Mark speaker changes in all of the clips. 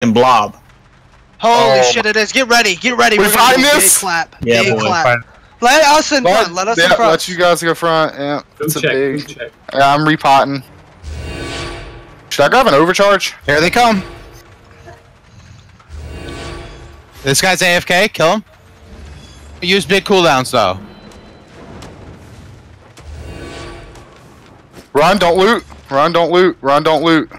Speaker 1: fucking blob.
Speaker 2: Holy shit, it is. Get ready. Get ready.
Speaker 3: We fighting this?
Speaker 2: Big clap.
Speaker 1: Yeah,
Speaker 2: big
Speaker 1: boy.
Speaker 2: clap. Let us in front. Let us in front.
Speaker 3: Let you guys go front. Yeah, it's a big.
Speaker 4: Check.
Speaker 3: Yeah, I'm repotting. Should I grab an overcharge?
Speaker 5: Here they come. This guy's AFK. Kill him. Use big cooldowns though.
Speaker 3: Run, don't loot. Run, don't loot. Run, don't loot.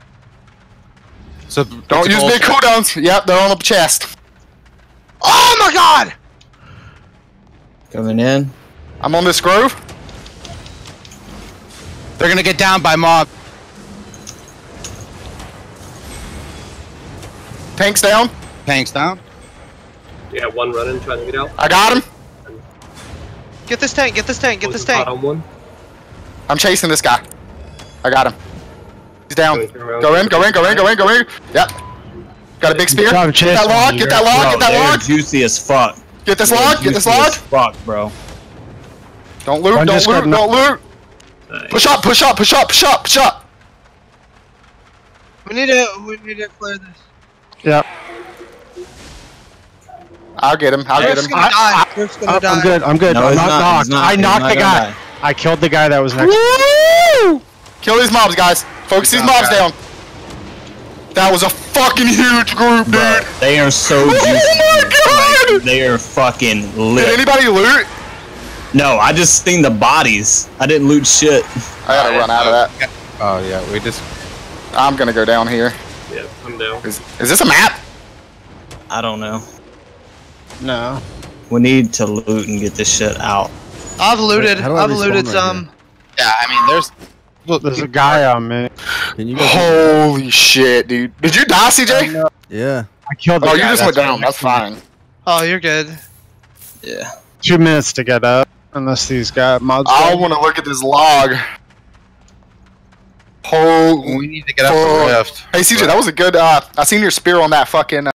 Speaker 5: So
Speaker 3: Don't use big cooldowns. Yep, they're on the chest.
Speaker 2: Oh my god!
Speaker 1: Coming in.
Speaker 3: I'm on this grove.
Speaker 5: They're gonna get down by mob.
Speaker 3: Tank's down.
Speaker 5: Tanks down.
Speaker 4: Yeah, one running, trying to get out.
Speaker 3: I got him.
Speaker 2: Get this tank. Get this tank. Get this tank.
Speaker 4: On one.
Speaker 3: I'm chasing this guy. I got him. He's down.
Speaker 4: Going around.
Speaker 3: Go in, go in, go in, go in, go in. Yep. Got a big spear. Get that log, get that log,
Speaker 1: Bro,
Speaker 3: get that
Speaker 1: they're
Speaker 3: log.
Speaker 1: juicy as fuck.
Speaker 3: Get this
Speaker 1: They're
Speaker 3: log, get this
Speaker 1: juicy
Speaker 3: log.
Speaker 1: as fuck, bro.
Speaker 3: Don't loot, don't loot, don't loot.
Speaker 4: Nice.
Speaker 3: Push up, push up, push up, push up, push up.
Speaker 2: We need to clear this.
Speaker 6: Yep.
Speaker 3: I'll get him, I'll get
Speaker 2: Griff's
Speaker 3: him.
Speaker 2: gonna die. Griff's gonna die.
Speaker 6: I'm good. I'm good.
Speaker 1: No,
Speaker 6: I'm
Speaker 1: he's
Speaker 6: not
Speaker 1: not,
Speaker 6: knocked.
Speaker 1: he's not.
Speaker 6: I
Speaker 1: He's
Speaker 6: knocked
Speaker 1: not
Speaker 6: the
Speaker 1: gonna
Speaker 6: guy.
Speaker 1: die.
Speaker 6: I killed the guy that was next.
Speaker 3: Woo! Kill these mobs, guys. Focus these mobs down. That was a fucking huge group, dude.
Speaker 1: Bro, they are so juicy.
Speaker 3: Oh my god!
Speaker 1: Like, they are fucking
Speaker 3: Did
Speaker 1: lit.
Speaker 3: anybody loot?
Speaker 1: No, I just seen the bodies. I didn't loot shit.
Speaker 3: I gotta run out of that.
Speaker 5: Oh yeah, we just.
Speaker 3: I'm gonna go down here.
Speaker 4: Yeah, I'm down.
Speaker 3: Is this a map?
Speaker 1: I don't know.
Speaker 6: No.
Speaker 1: We need to loot and get this shit out.
Speaker 2: I've looted.
Speaker 7: How do I
Speaker 2: I've looted
Speaker 7: respawn right
Speaker 2: some.
Speaker 5: Yeah, I mean, there's.
Speaker 6: There's a guy on me.
Speaker 7: Can you guys?
Speaker 3: Holy shit, dude. Did you die, CJ?
Speaker 7: Yeah.
Speaker 6: I killed the
Speaker 3: Oh,
Speaker 6: guy.
Speaker 3: you just went
Speaker 6: that's
Speaker 3: down. That's fine.
Speaker 2: Oh, you're good.
Speaker 1: Yeah.
Speaker 6: 2 minutes to get up. Unless these guys mods.
Speaker 3: I want to look at this log. Holy.
Speaker 5: We need to get up the rift.
Speaker 3: Hey, CJ, that was a good. I seen your spear on that fucking.